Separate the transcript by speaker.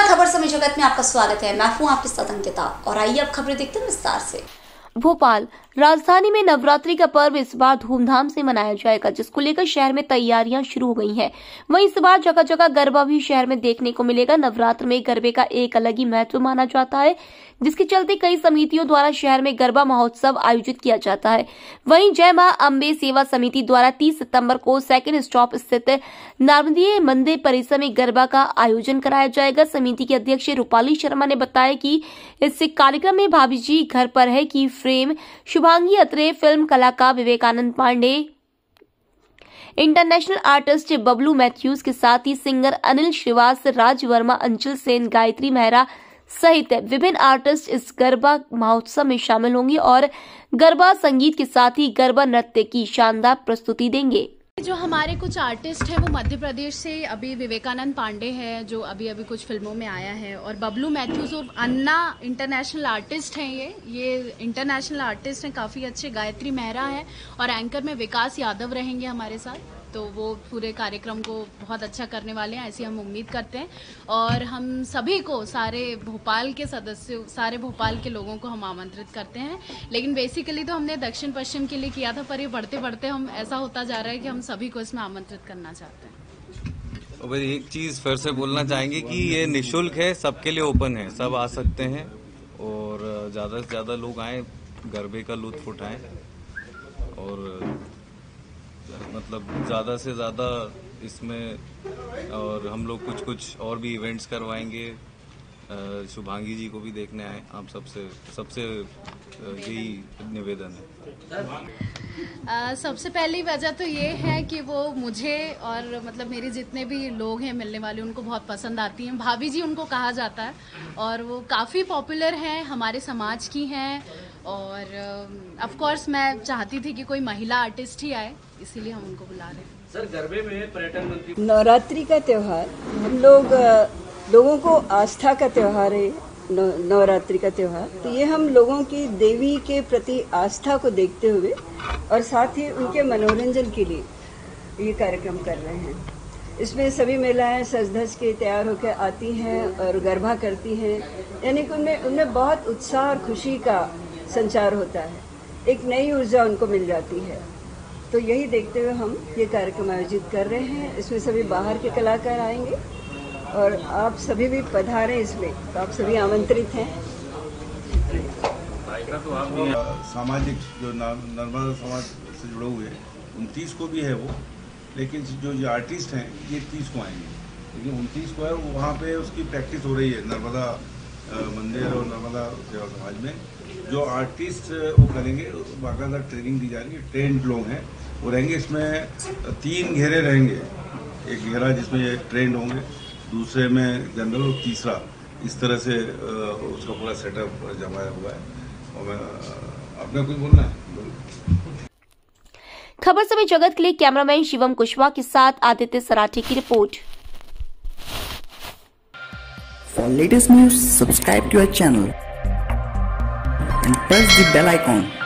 Speaker 1: खबर समय जगत में आपका स्वागत है। मैं हूं आपके साथ अंकिता और आइए अब खबरें देखते हैं विस्तार से।
Speaker 2: भोपाल राजधानी में नवरात्रि का पर्व इस बार धूमधाम से मनाया जाएगा, जिसको लेकर शहर में तैयारियां शुरू हो गई हैं। वहीं इस बार जगह जगह गरबा भी शहर में देखने को मिलेगा। नवरात्र में गरबे का एक अलग ही महत्व माना जाता है, जिसके चलते कई समितियों द्वारा शहर में गरबा महोत्सव आयोजित किया जाता है। वहीं जय मां अम्बे सेवा समिति द्वारा 30 सितंबर को सेकंड स्टॉप स्थित नारदीय मंदिर परिसर में गरबा का आयोजन कराया जाएगा। समिति के अध्यक्ष रूपाली शर्मा ने बताया कि इस कार्यक्रम में भाभी जी घर पर है की फ्रेम, शुभांगी अत्रे, फिल्म कलाकार Vivekanand Pandey, international artist Bablu Matthews के साथ ही सिंगर अनिल श्रीवास, राज वर्मा, अंचल सेन, गायत्री मेहरा सहित विभिन्न आर्टिस्ट इस गरबा महोत्सव में शामिल होंगे और गरबा संगीत के साथ ही गरबा नृत्य की शानदार प्रस्तुति देंगे।
Speaker 3: जो हमारे कुछ आर्टिस्ट हैं वो मध्य प्रदेश से, अभी विवेकानंद पांडे हैं जो अभी कुछ फिल्मों में आया है, और बबलू मैथ्यूज और अन्ना इंटरनेशनल आर्टिस्ट हैं। ये इंटरनेशनल आर्टिस्ट हैं, काफ़ी अच्छे। गायत्री मेहरा है और एंकर में विकास यादव रहेंगे हमारे साथ, तो वो पूरे कार्यक्रम को बहुत अच्छा करने वाले हैं, ऐसी हम उम्मीद करते हैं। और हम सभी को, सारे भोपाल के सदस्यों, सारे भोपाल के लोगों को हम आमंत्रित करते हैं। लेकिन बेसिकली तो हमने दक्षिण पश्चिम के लिए किया था, पर ये बढ़ते बढ़ते हम ऐसा होता जा रहा है कि हम सभी को इसमें आमंत्रित करना चाहते हैं।
Speaker 4: और एक चीज़ फिर से बोलना चाहेंगे कि ये निःशुल्क है, सबके लिए ओपन है, सब आ सकते हैं और ज़्यादा से ज़्यादा लोग आएँ, गरबे का लुत्फ उठाएं और मतलब ज़्यादा से ज़्यादा इसमें। और हम लोग कुछ और भी इवेंट्स करवाएंगे। शुभांगी जी को भी देखने आए, आप सबसे यही निवेदन है।
Speaker 3: सबसे पहली वजह तो ये है कि वो मुझे और मतलब मेरे जितने भी लोग हैं मिलने वाले, उनको बहुत पसंद आती हैं। भाभी जी उनको कहा जाता है और वो काफ़ी पॉपुलर हैं, हमारे समाज की हैं। और ऑफ कोर्स मैं चाहती थी कि कोई महिला आर्टिस्ट ही आए, इसीलिए हम उनको बुला रहे हैं।
Speaker 5: सर, गरबे में पर्यटन मंत्री,
Speaker 6: नवरात्रि का त्योहार हम लोगों को आस्था का त्योहार है। नवरात्रि का त्योहार, तो ये हम लोगों की देवी के प्रति आस्था को देखते हुए और साथ ही उनके मनोरंजन के लिए ये कार्यक्रम कर रहे हैं। इसमें सभी महिलाएं सज धज के तैयार होकर आती हैं और गरबा करती हैं, यानी कि उनमें बहुत उत्साह और खुशी का संचार होता है, एक नई ऊर्जा उनको मिल जाती है। तो यही देखते हुए हम ये कार्यक्रम आयोजित कर रहे हैं। इसमें सभी बाहर के कलाकार आएंगे और आप सभी भी पधारें इसमें, तो आप सभी आमंत्रित हैं।
Speaker 7: सामाजिक जो नर्मदा समाज से जुड़े हुए 29 को भी है वो, लेकिन जो आर्टिस्ट हैं ये 30 को आएंगे, लेकिन 29 को है वहाँ पे उसकी प्रैक्टिस हो रही है नर्मदा मंदिर और नर्मदा सेवा समाज में। जो आर्टिस्ट वो करेंगे, बाकायदा ट्रेनिंग दी जा रही है, ट्रेंड लोग हैं वो रहेंगे। इसमें 3 घेरे रहेंगे, एक घेरा जिसमें ट्रेंड होंगे, दूसरे में जनरल और तीसरा, इस तरह से उसका पूरा सेटअप जमाया हुआ है। और आपने कुछ बोलना है?
Speaker 2: खबर समय जगत के लिए कैमरामैन शिवम कुशवाहा के साथ आदित्य सराठी की report.
Speaker 8: For latest news, subscribe to our channel and press the bell icon.